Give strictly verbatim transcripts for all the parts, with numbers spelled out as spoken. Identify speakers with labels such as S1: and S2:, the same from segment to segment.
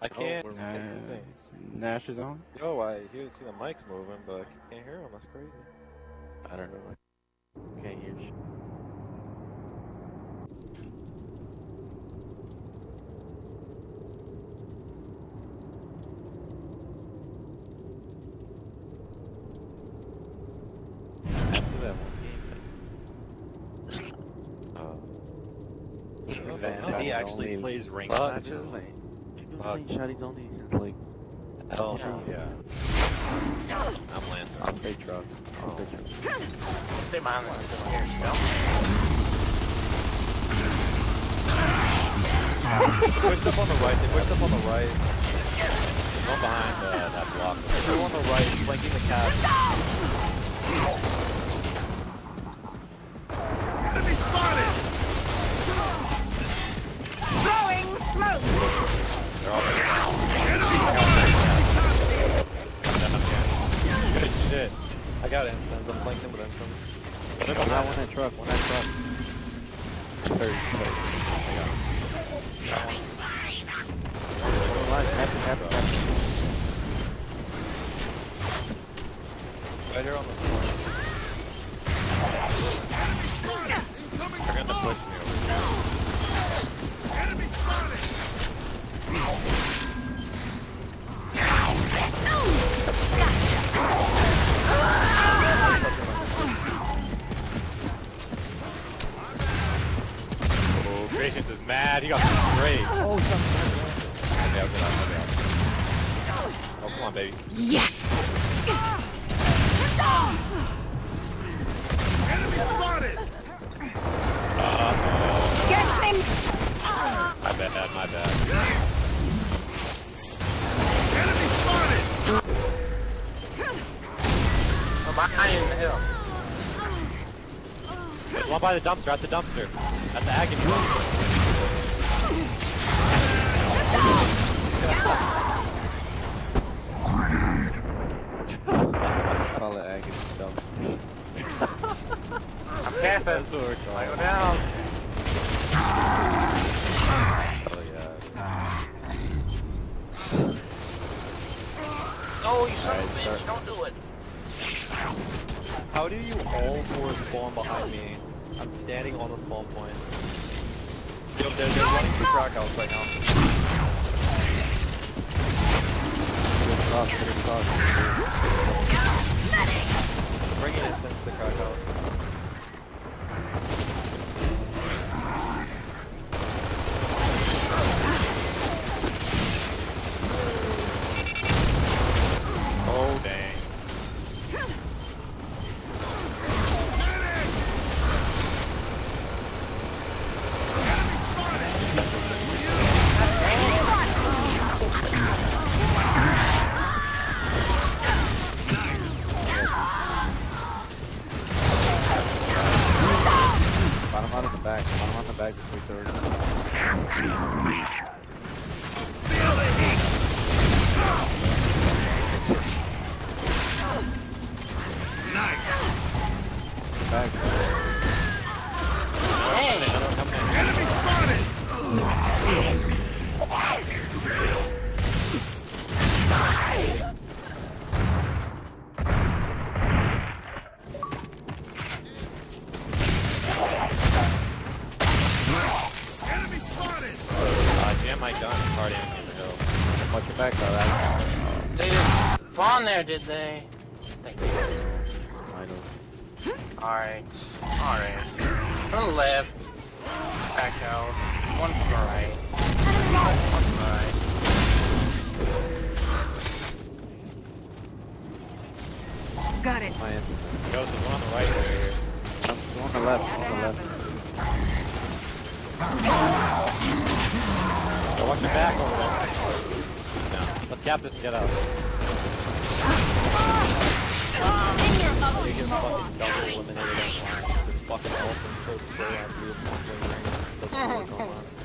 S1: I can't.
S2: Oh,
S1: I
S2: we're
S1: can't
S2: uh,
S1: do things.
S2: Nash is on?
S1: Yo, I hear see the mics moving, but I can't hear them. That's crazy.
S2: I don't know. I can't hear you. After that one game, uh,
S1: Van
S3: he
S1: Dyke
S3: actually
S2: only-
S3: plays ring
S1: Fuck.
S3: matches.
S2: He's been
S1: Fuck.
S2: playing Shotty's only since like.
S1: Oh,
S3: Yeah.
S1: yeah. I'm Lance.
S2: I'll stay truck. I'll stay truck.
S3: Stay behind this is here,
S1: They pushed up on the right. They pushed up on the right. One behind uh, that block. Two on the right, flanking the cat.
S4: Enemy spotted!
S5: Throwing smoke!
S1: They're all
S4: Enemy!
S1: good shit. I got instance. I'm flanking with instance. They're
S2: One
S1: behind
S2: that truck, one that truck. Third, third.
S1: that one.
S2: Line, happy, happy, happy.
S1: Right here on the floor. They're gonna push me over here.
S4: Enemy spotted!
S1: Oh, Patience is mad. He got straight.
S2: Oh, something.
S1: Okay, I'll get out. I'll get out. Oh, come on, baby.
S5: Yes!
S4: Enemy spotted!
S1: Uh-oh.
S5: Get him!
S1: My bad, my bad.
S4: Enemy spotted!
S3: I'm behind you in the hill.
S1: There's one by the dumpster, at the dumpster. At the agony.
S2: Call it agony stuff.
S3: I'm camping.
S1: That's what we're calling
S3: I go
S1: it.
S3: down.
S1: Oh, yeah.
S3: No, you son
S1: Alright,
S3: of a bitch,
S1: start.
S3: don't do it.
S1: How do you all four spawn behind me? I'm standing on the spawn point. Yo, they're, they're running through crack house right now.
S2: Good stuff, good stuff.
S1: Bringing instance to crack house. Oh, dang.
S2: Bottom out of the back, bottom out of the back before third.
S4: Feel the heat! Nice!
S2: Back.
S3: Hey!
S4: Enemy spotted! Enemy spotted!
S1: Uh, jam my gun and party in the hill.
S2: Watch your back, alright.
S3: They didn't spawn there, did they? I think they did.
S2: I know.
S3: Alright. Alright. From the left. Back out. One from the right. One from the right.
S5: Got it.
S2: My end.
S1: Yo, there's one on the right over here.
S2: On the left, on the left.
S1: Yo, watch your back over there. No. Let's cap this and get out. They get fucking double eliminated on line. This fucking elephant so spray on blue fucking ring. Doesn't know what's going on.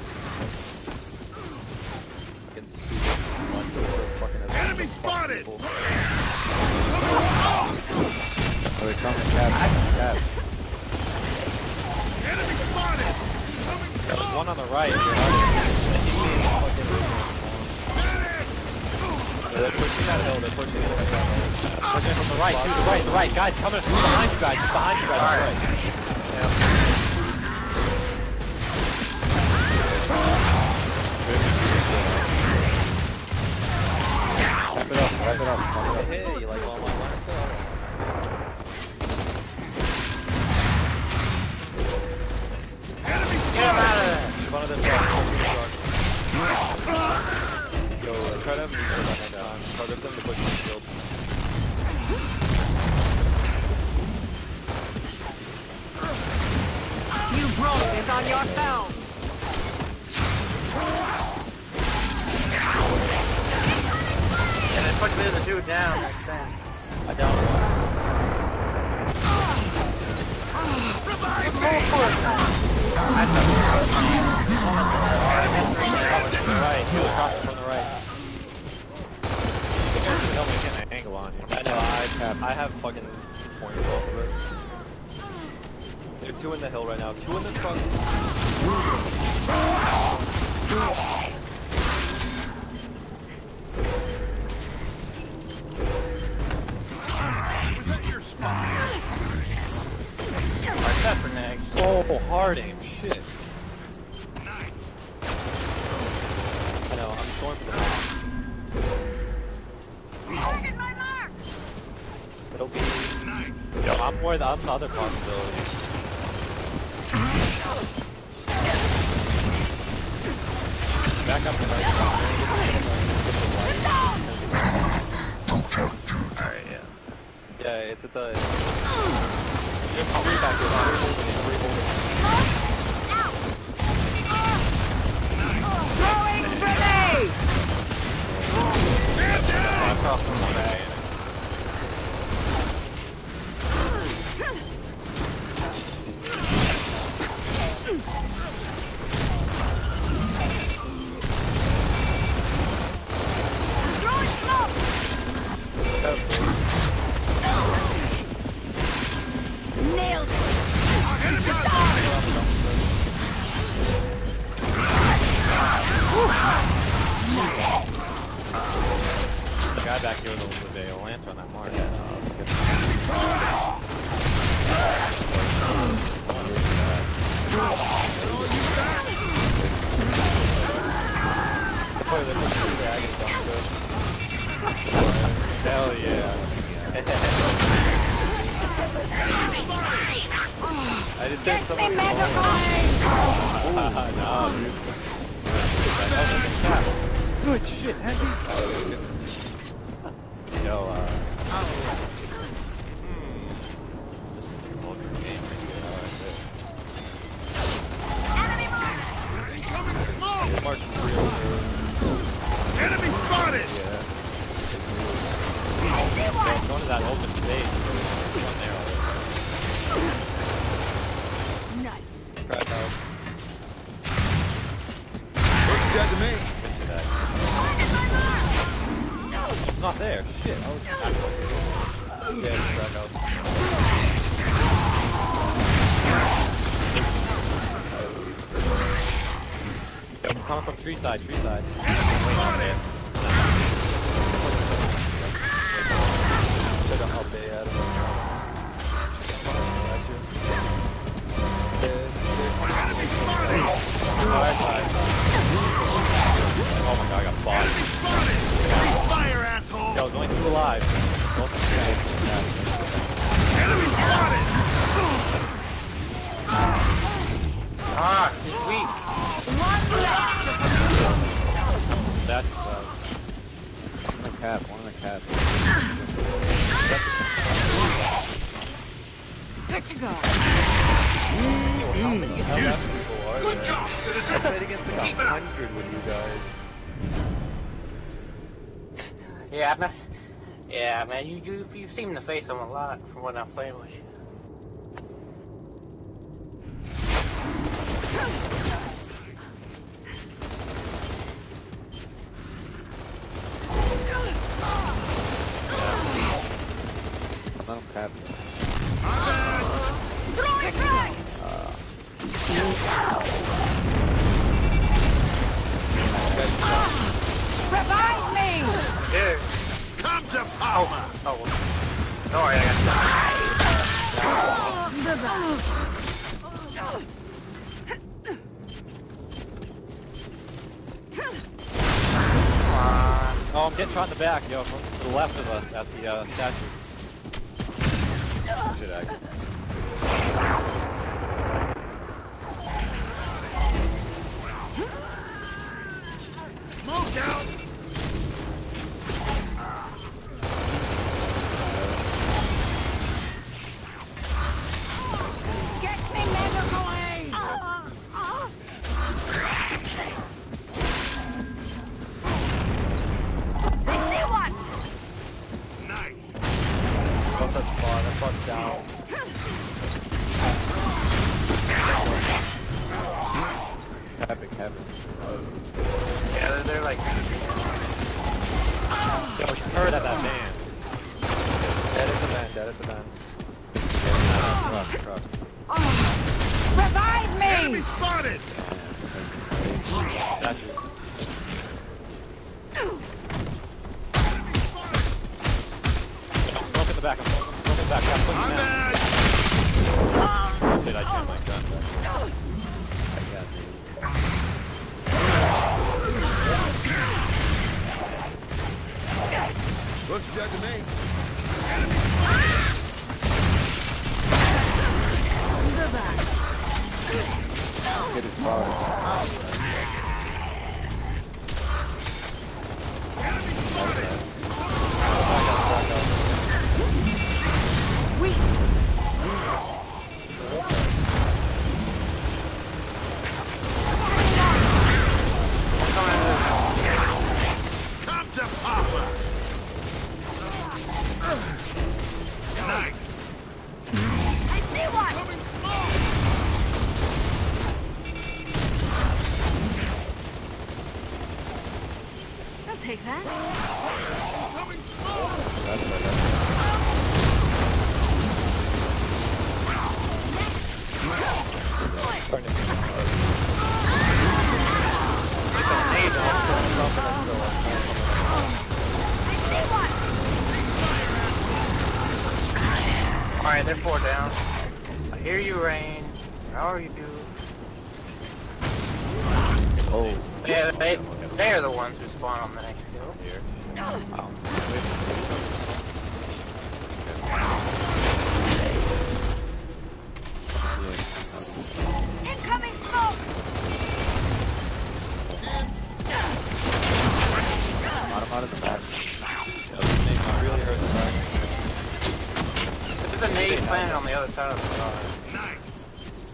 S1: Fucking stupid. Bunch of fucking
S4: Enemy spotted!
S1: people.
S2: Oh, they're coming, cap, cap.
S4: Enemy spotted!
S1: There's one on the right. Dude. I think he's fucking-
S4: Medic!
S1: They're pushing that hill, they're pushing it right now.
S2: Pushing from the right, to the right, the right. Guys, coming from behind you guys, behind you guys.
S3: Alright.
S2: Right.
S3: Yeah.
S2: Wrap it up, wrap it up. Wrap it up.
S1: Hey, you like all my lines?
S3: Get him out of there!
S1: One of them trucks, Yo, try to move them down. Target them to push the shield.
S5: You broke this on yourself.
S3: And then push the other dude down next time.
S1: I down one.
S3: Get more for it! That's a
S2: Right, two across from the right. You guys can help me get an angle on you.
S1: I know, I have, I have fucking points off of it. There are two in the hill right now. Two in the front.
S4: Was that your spot?
S3: Alright, set for next.
S1: Oh, hard aim. Shit.
S4: Nice.
S1: I know, I'm going for the ball.
S5: Target my mark.
S1: It'll be.
S4: Nice.
S1: Yo, I'm more the, I'm the other possibility.
S2: Back up the right side.
S3: Alright, yeah.
S1: Yeah, it's at the. Just I'll read back here. I'll rehold it. I'll rehold it.
S5: Throwing grenade.
S1: I'm crossing the bag.
S5: Throwing smoke. Nailed it.
S2: The guy back here with the lance on that mark. Hell yeah.
S1: I just did
S5: Get me
S1: something.
S5: magnified.
S2: Nah, dude. Good shit, Henry. Yo, uh... This is a vulgar game.
S5: Enemy mark.
S4: Incoming smoke!
S1: March real good.
S4: Enemy spotted!
S2: Yeah.
S5: I see
S2: Yeah,
S5: one.
S2: going to that open space. There's one there already.
S5: Nice.
S1: Crack out.
S4: Looks dead to me.
S2: Into that.
S5: Target my mark.
S2: It's not there. Shit. I was
S1: Yeah, it's crack out.
S2: I'm coming from tree side, tree side.
S1: Should have helped me out of it.
S4: Enemy spotted!
S2: Alright, side. Oh my god, I got bodied.
S4: Enemy spotted! Free fire, asshole!
S2: Yo, there's only two alive. Both of them.
S4: Enemy spotted!
S3: Ah, he's weak.
S5: One left.
S2: That's, uh... One in the cap, one in the cap.
S5: Good to go.
S1: How many people are
S4: Good
S1: there?
S4: job, citizen!
S1: I played against like a hundred with you guys.
S3: Yeah, man. Yeah, man, you, you, you seem to face him a lot from when I played with you.
S2: Let him cap.
S5: Throwing frag. Revive me.
S3: Dude.
S4: to Papa!
S3: Oh, well. Don't worry, I got
S2: Oh, I'm getting shot in the back, yo, from to the left of us at the uh, statue. Shit, I...
S4: Smoke out!
S5: Get me medical aid! I see one!
S4: Nice!
S1: Got that spot, that spot's down.
S2: Epic, epic.
S3: Yeah, they're, they're like.
S2: Yo, she heard at that man.
S1: Dead at the man, dead at the man.
S2: Truck, truck.
S5: Revive
S4: Enemy
S5: me!
S4: spotted!
S2: Statue. I'm smoking the back, I'm smoking, smoking the back, I'm putting
S4: I'm
S2: him down.
S4: back!
S2: Shit, I jammed my gun back. I got you.
S4: Looks dead to me.
S2: Get his bar.
S5: Sweet!
S4: Come to Papa! Nice!
S5: I see one!
S4: Coming smoke!
S5: I'll take that.
S4: Coming smoke!
S2: That's right, that's right. Starting to get
S3: Alright, they're four down. I hear you, Rain. How are you?
S2: oh,
S3: Yeah, they, they're the ones who spawn on the next hill.
S2: here.
S5: Incoming smoke!
S2: Bottom out of the back. Yeah, really hurt the back.
S3: There's a nade planted on the other side of the car.
S4: Nice!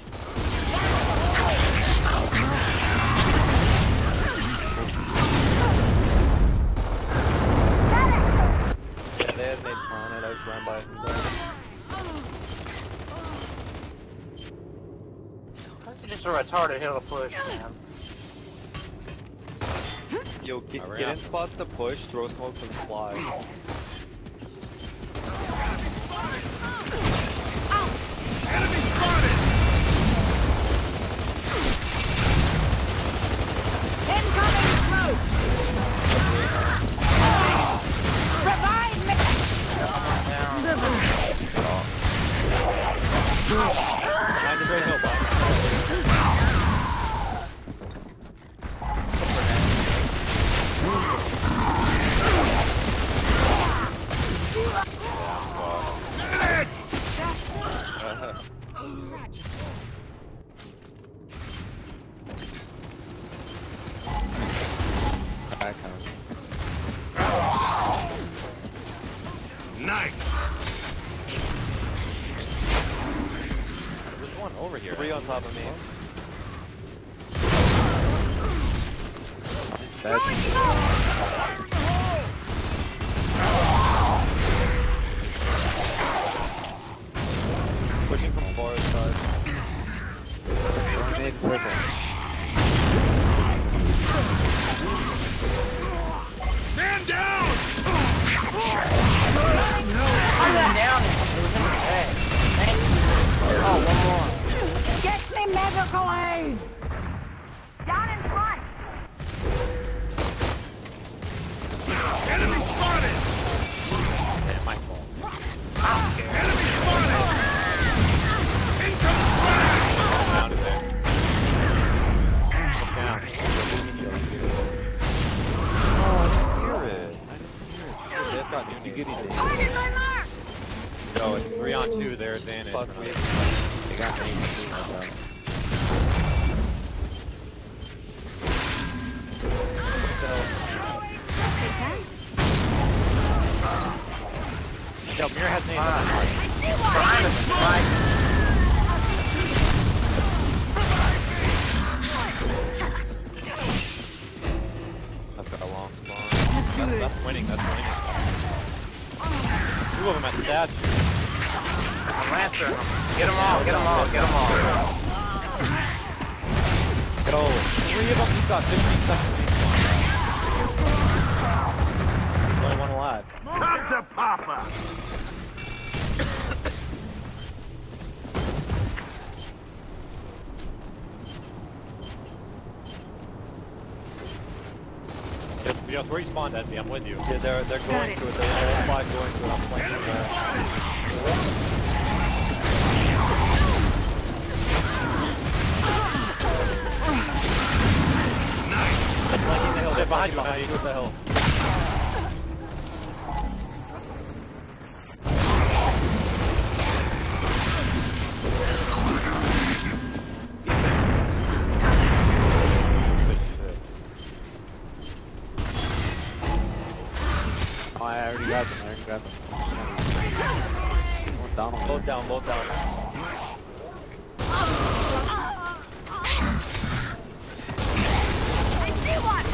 S1: Yeah, they had made planet, I just ran by from there.
S3: This is just a retarded hill to push, man.
S1: Yo, get,
S2: Around.
S1: get in spots to push, throw smokes and fly.
S4: Enemy spotted!
S5: Incoming smoke! Revive me!
S3: Down.
S2: Behind the great hill, Bob. Back home.
S4: Nice!
S2: There's one over here.
S1: Three on top of me. Pushing from forest side.
S2: Mid purple.
S4: Man down!
S3: I'm down. It was in the bag. Thank you. Oh, one more.
S5: Get me medical aid! Down in front!
S4: Enemy spotted!
S1: got new
S2: You
S1: nades.
S2: goody days.
S5: Target my mark!
S2: Yo, it's three on two, their advantage.
S1: Plus
S2: man.
S1: we
S2: They got nades too, my bad. Yo, Mir has nades.
S5: I see one!
S3: Behind us, right?
S2: That's got a long spawn. That's, that's winning, that's winning. Two of them at stats.
S3: I'm Lancer. Get them all, get them all, get them all.
S2: Go. Three of them, he's got fifteen seconds each one. There's only one alive.
S4: Come to Papa!
S2: Yo, where you spawned, Envy? I'm with you.
S1: Yeah, they're they're going
S5: it.
S1: to it. They're all five going to it. I'm flanking there.
S2: Flanking the hill, they're behind you, behind you.
S1: What the hell?
S2: Oh, I already got them, I already got them. One down over
S1: Both
S2: there.
S1: down, both down.
S5: I see one!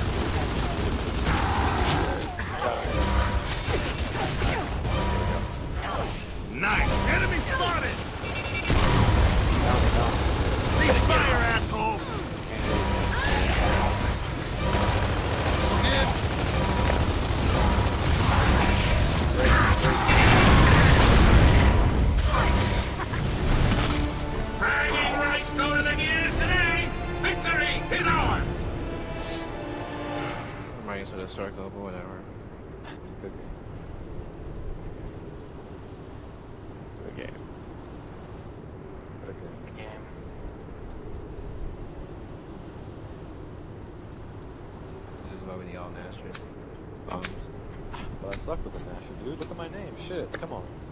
S4: Nice! Enemy spotted! Cease fire, asshole! Bragging rights go to the gears today! Victory is ours!
S6: I'm right into the circle, but whatever.
S2: Good game. Good game. Good game.
S3: Game.
S6: This is why we need all Nasters. Bums.
S2: But I suck with the Nasher, dude. Look at my name. Shit, come on.